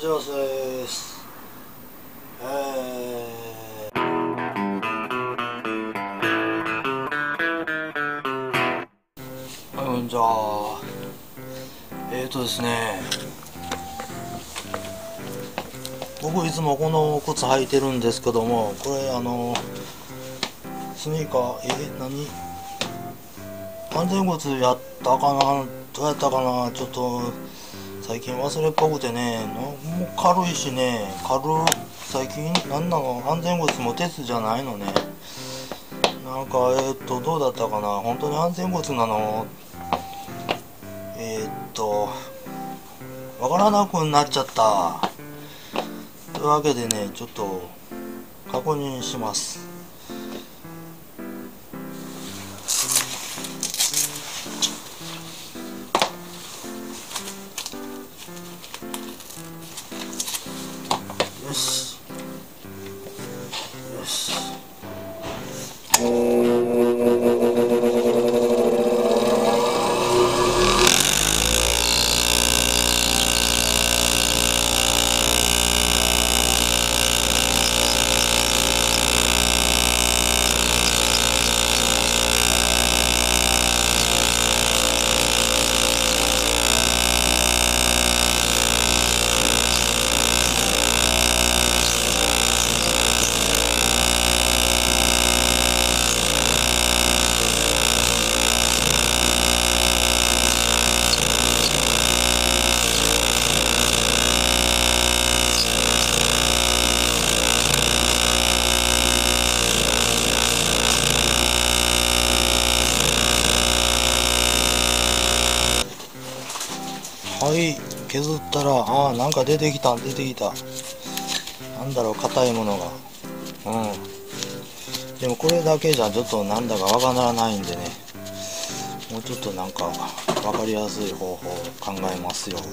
ち合わせです。じゃあですね、僕いつもこの靴履いてるんですけども、これスニーカー何安全靴やったかな、どうやったかな、ちょっと最近忘れっぽくてね、もう軽いしね、最近なんなの、安全靴も鉄じゃないのね。なんかどうだったかな、本当に安全靴なの、わからなくなっちゃった。というわけでね、ちょっと確認します。よしよし。はい、削ったら、なんか出てきた。なんだろう、硬いものが。でもこれだけじゃちょっとなんだかわからないんでね、もうちょっとなんかわかりやすい方法を考えますよ。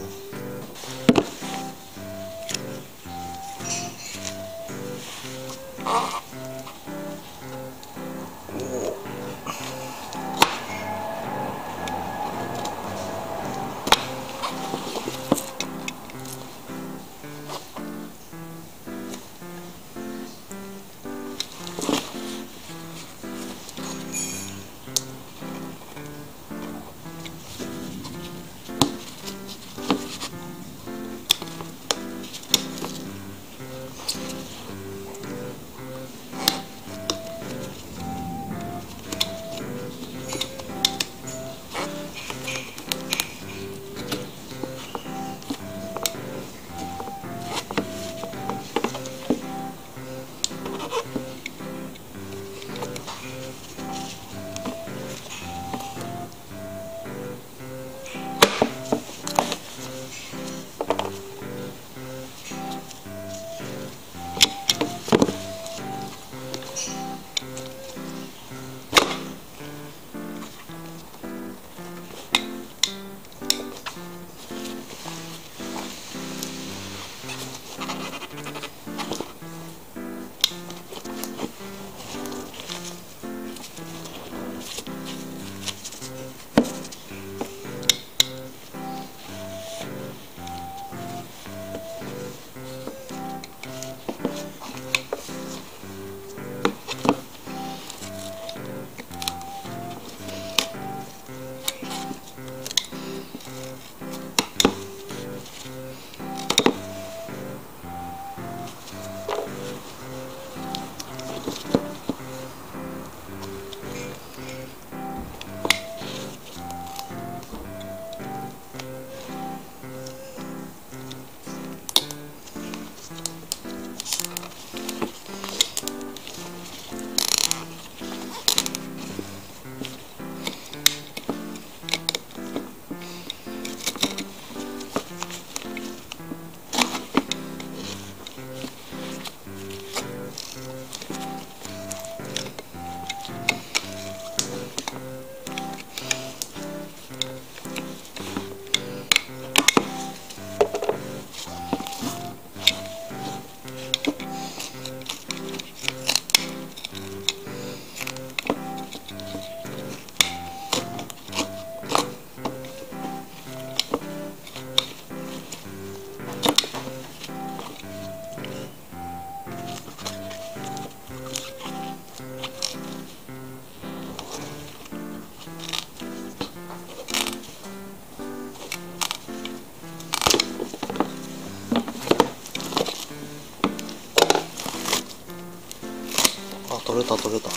取れた取れた。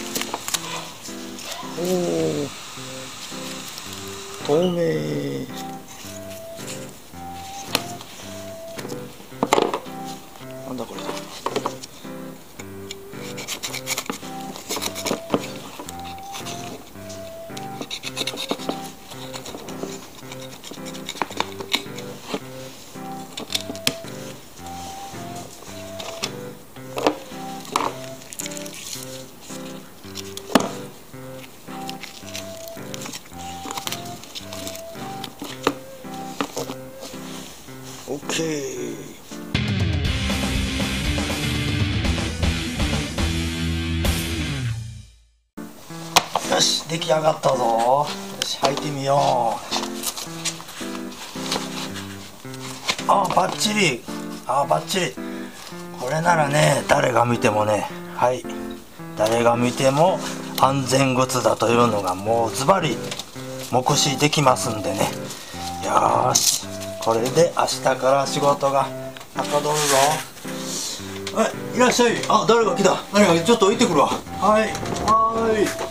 おお、透明。なんだこれ。オッケー。よし、出来上がったぞ。よし、履いてみよう。あ、バッチリ。あ、バッチリ。これならね、誰が見てもね、はい、誰が見ても安全靴だというのがもうズバリ目視できますんでね。よーし、これで明日から仕事がはかどるぞ。はい、いらっしゃい。あ、誰が来た。ちょっと置いてくるわ。はい、はい。